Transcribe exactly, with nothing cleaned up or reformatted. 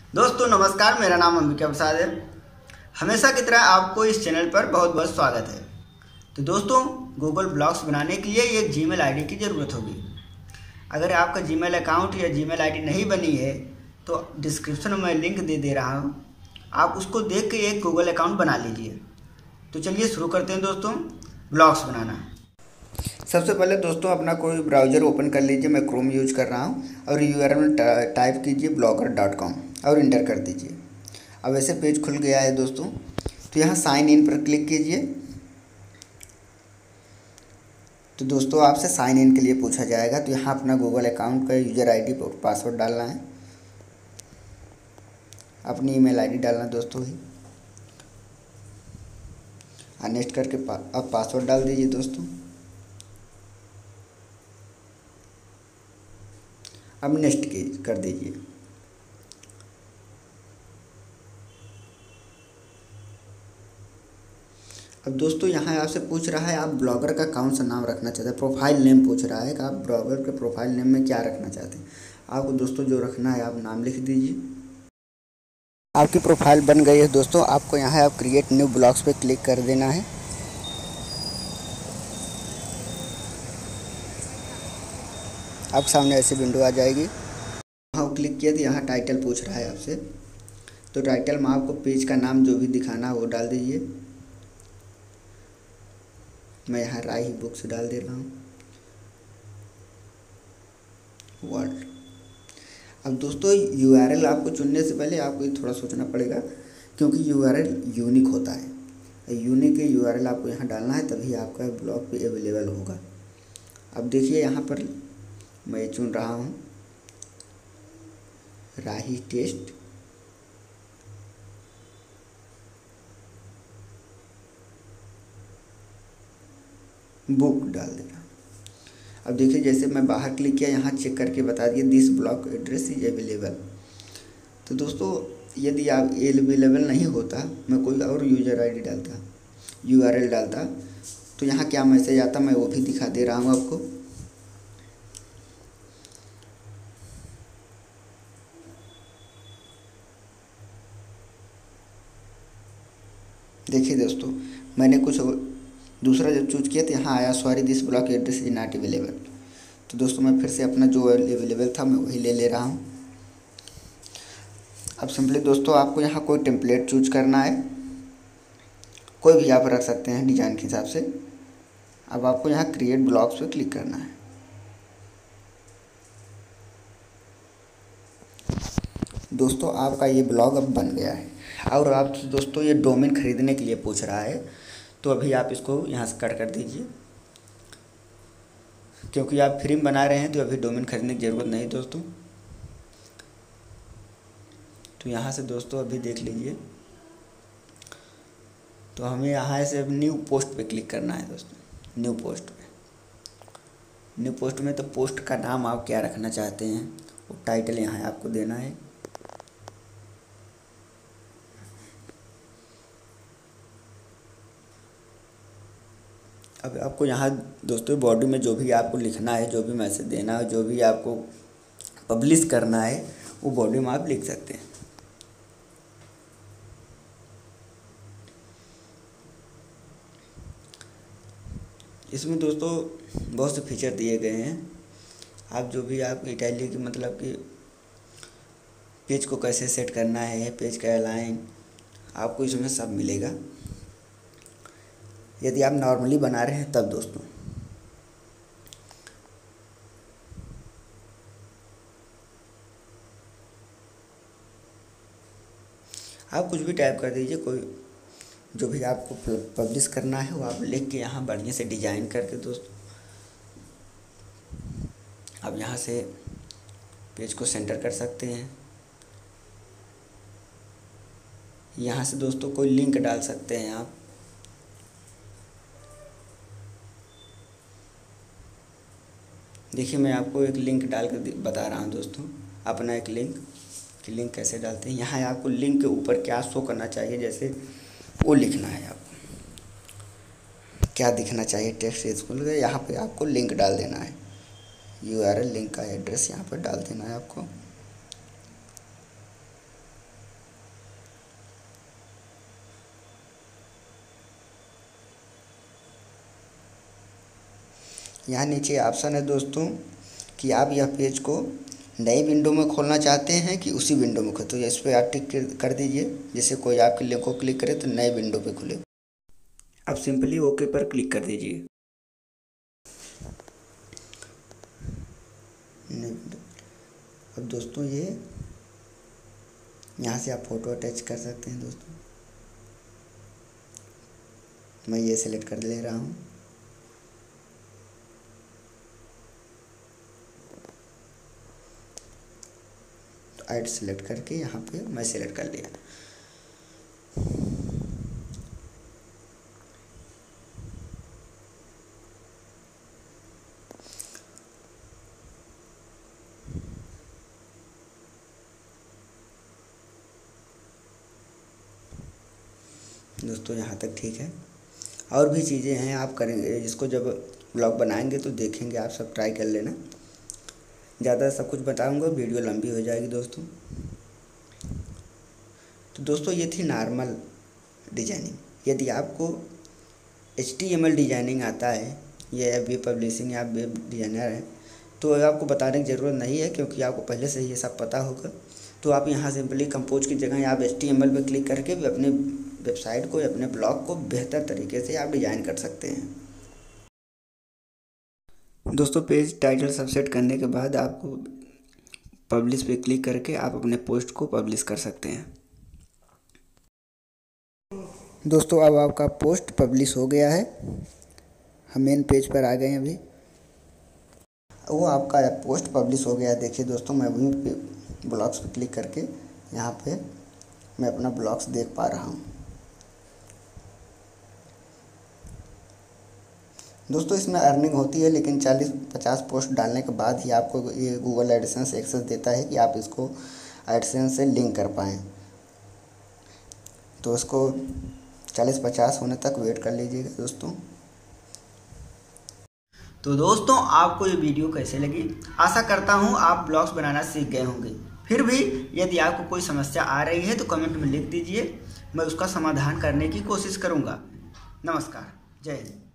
दोस्तों नमस्कार, मेरा नाम अंबिका प्रसाद है। हमेशा की तरह आपको इस चैनल पर बहुत बहुत स्वागत है। तो दोस्तों, गूगल ब्लॉग्स बनाने के लिए एक जीमेल आईडी की ज़रूरत होगी। अगर आपका जीमेल अकाउंट या जीमेल आईडी नहीं बनी है तो डिस्क्रिप्शन में मैं लिंक दे दे रहा हूँ, आप उसको देख के एक गूगल अकाउंट बना लीजिए। तो चलिए शुरू करते हैं दोस्तों ब्लॉग्स बनाना। सबसे पहले दोस्तों अपना कोई ब्राउज़र ओपन कर लीजिए। मैं क्रोम यूज कर रहा हूँ और यूआरएल में टाइप कीजिए ब्लॉगर डॉट कॉम और इंटर कर दीजिए। अब ऐसे पेज खुल गया है दोस्तों। तो यहाँ साइन इन पर क्लिक कीजिए। तो दोस्तों आपसे साइन इन के लिए पूछा जाएगा, तो यहाँ अपना गूगल अकाउंट का यूज़र आईडी और पासवर्ड डालना है। अपनी ईमेल आईडी डालना है दोस्तों ही। नेक्स्ट करके पा, अब पासवर्ड डाल दीजिए दोस्तों। अब नेक्स्ट कर दीजिए। अब दोस्तों यहाँ आपसे पूछ रहा है आप ब्लॉगर का कौन सा नाम रखना चाहते हैं। प्रोफाइल नेम पूछ रहा है कि आप ब्लॉगर के प्रोफाइल नेम में क्या रखना चाहते हैं। आपको दोस्तों जो रखना है आप नाम लिख दीजिए। आपकी प्रोफाइल बन गई है दोस्तों। आपको यहाँ आप क्रिएट न्यू ब्लॉग्स पे क्लिक कर देना है। आपके सामने ऐसी विंडो आ जाएगी। वहाँ क्लिक किया तो यहाँ टाइटल पूछ रहा है आपसे। तो टाइटल में आपको पेज का नाम जो भी दिखाना है वो डाल दीजिए। मैं यहाँ राही बुक्स डाल दे रहा हूँ वर्ल्ड। अब दोस्तों यूआरएल आपको चुनने से पहले आपको ये थोड़ा सोचना पड़ेगा, क्योंकि यूआरएल यूनिक होता है। यूनिक यूआरएल आपको यहाँ डालना है, तभी आपका ब्लॉग पे अवेलेबल होगा। अब देखिए यहाँ पर मैं चुन रहा हूँ राही टेस्ट बुक डाल देना। अब देखिए जैसे मैं बाहर क्लिक किया, यहाँ चेक करके बता दिए this blog address is available. तो दोस्तों यदि आप अवेलेबल नहीं होता, मैं कोई और यूज़र आईडी डालता, यूआरएल डालता, तो यहाँ क्या मैसेज आता मैं वो भी दिखा दे रहा हूँ आपको। देखिए दोस्तों मैंने कुछ दूसरा जब चूज किया तो यहाँ आया sorry this blog address is not available. तो दोस्तों मैं फिर से अपना जो अवेलेबल था मैं वही ले ले रहा हूँ। अब सिंपली दोस्तों आपको यहाँ कोई टेम्पलेट चूज करना है, कोई भी आप रख सकते हैं डिज़ाइन के हिसाब से। अब आपको यहाँ क्रिएट ब्लॉग्स पे क्लिक करना है। दोस्तों आपका ये ब्लॉग अब बन गया है। और आप दोस्तों ये डोमेन खरीदने के लिए पूछ रहा है, तो अभी आप इसको यहाँ से कट कर दीजिए, क्योंकि आप फ्री में बना रहे हैं तो अभी डोमेन खरीदने की ज़रूरत नहीं दोस्तों। तो यहाँ से दोस्तों अभी देख लीजिए, तो हमें यहाँ से अब न्यू पोस्ट पे क्लिक करना है दोस्तों। न्यू पोस्ट पे न्यू पोस्ट में तो पोस्ट का नाम आप क्या रखना चाहते हैं वो टाइटल यहाँ आपको देना है। अब आपको यहाँ दोस्तों बॉडी में जो भी आपको लिखना है, जो भी मैसेज देना है, जो भी आपको पब्लिश करना है, वो बॉडी में आप लिख सकते हैं। इसमें दोस्तों बहुत से फीचर दिए गए हैं। आप जो भी आप इटैलिक की मतलब कि पेज को कैसे सेट करना है, पेज का अलाइन, आपको इसमें सब मिलेगा यदि आप नॉर्मली बना रहे हैं तब दोस्तों। आप कुछ भी टाइप कर दीजिए, कोई जो भी आपको पब्लिश करना है वो आप लिख के यहाँ बढ़िया से डिजाइन करके दोस्तों अब यहाँ से पेज को सेंटर कर सकते हैं। यहाँ से दोस्तों कोई लिंक डाल सकते हैं आप। देखिए मैं आपको एक लिंक डाल कर बता रहा हूँ दोस्तों, अपना एक लिंक कि लिंक कैसे डालते हैं। यहाँ आपको लिंक के ऊपर क्या शो करना चाहिए, जैसे वो लिखना है आपको, क्या दिखना चाहिए टेक्स्ट स्कूल का, यहाँ पे आपको लिंक डाल देना है। यूआरएल लिंक का एड्रेस यहाँ पर डाल देना है आपको। यहाँ नीचे ऑप्शन है दोस्तों कि आप यह पेज को नई विंडो में खोलना चाहते हैं कि उसी विंडो में खोल, तो इस पर आप टिक कर दीजिए। जैसे कोई आपके लिंक को क्लिक करे तो नए विंडो पे खुले। अब सिंपली ओके पर क्लिक कर दीजिए। अब दोस्तों ये यहाँ से आप फ़ोटो अटैच कर सकते हैं दोस्तों। मैं ये सिलेक्ट कर ले रहा हूँ। तो ऐड सेलेक्ट करके यहाँ पे मैं सिलेक्ट कर लिया। दोस्तों यहाँ तक ठीक है। और भी चीज़ें हैं आप करेंगे, जिसको जब ब्लॉग बनाएंगे तो देखेंगे, आप सब ट्राई कर लेना। ज़्यादा सब कुछ बताऊंगा वीडियो लंबी हो जाएगी दोस्तों। तो दोस्तों ये थी नॉर्मल डिजाइनिंग। यदि आपको H T M L designing आता है या वेब पब्लिशिंग या वेब डिज़ाइनर है तो आपको बताने की ज़रूरत नहीं है, क्योंकि आपको पहले से ही ये सब पता होगा। तो आप यहाँ सिंपली कंपोज की जगह आप एच टी एम एल पर क्लिक करके भी अपने वेबसाइट को, अपने ब्लॉग को बेहतर तरीके से आप डिज़ाइन कर सकते हैं। दोस्तों पेज टाइटल सब सेट करने के बाद आपको पब्लिश पे क्लिक करके आप अपने पोस्ट को पब्लिश कर सकते हैं। दोस्तों अब आपका पोस्ट पब्लिश हो गया है। हम मेन पेज पर आ गए हैं। अभी वो आपका पोस्ट पब्लिश हो गया है। देखिए दोस्तों मैं वहीं पे ब्लॉग्स पे क्लिक करके यहाँ पे मैं अपना ब्लॉग्स देख पा रहा हूँ। दोस्तों इसमें अर्निंग होती है, लेकिन चालीस पचास पोस्ट डालने के बाद ही आपको ये गूगल एडसेंस एक्सेस देता है कि आप इसको एडसेंस से लिंक कर पाएँ। तो इसको चालीस पचास होने तक वेट कर लीजिएगा दोस्तों। तो दोस्तों आपको ये वीडियो कैसे लगी? आशा करता हूँ आप ब्लॉग्स बनाना सीख गए होंगे। फिर भी यदि आपको कोई समस्या आ रही है तो कमेंट में लिख दीजिए, मैं उसका समाधान करने की कोशिश करूँगा। नमस्कार, जय हिंद।